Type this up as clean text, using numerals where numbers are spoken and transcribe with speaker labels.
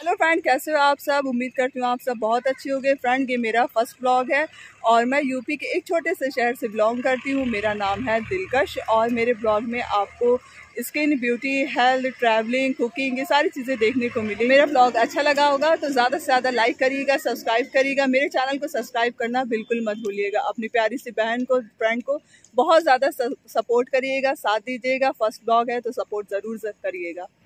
Speaker 1: Hello friend, कैसे हो आप सब। उम्मीद करती हूँ आप सब बहुत अच्छे होंगे। फ्रेंड, ये मेरा फर्स्ट ब्लॉग है और मैं यूपी के एक छोटे से शहर से बिलोंग करती हूँ। मेरा नाम है दिलकश और मेरे ब्लॉग में आपको skin, beauty, health, travelling, cooking, ये सारी चीज़ें देखने को मिली। मेरा ब्लॉग अच्छा लगा होगा तो ज़्यादा से ज़्यादा लाइक करिएगा, सब्सक्राइब करिएगा। मेरे चैनल को सब्सक्राइब करना बिल्कुल मत भूलिएगा। अपनी प्यारी सी बहन को, फ्रेंड को बहुत ज़्यादा सपोर्ट करिएगा, साथ दीजिएगा। फर्स्ट ब्लॉग है तो सपोर्ट ज़रूर करिएगा।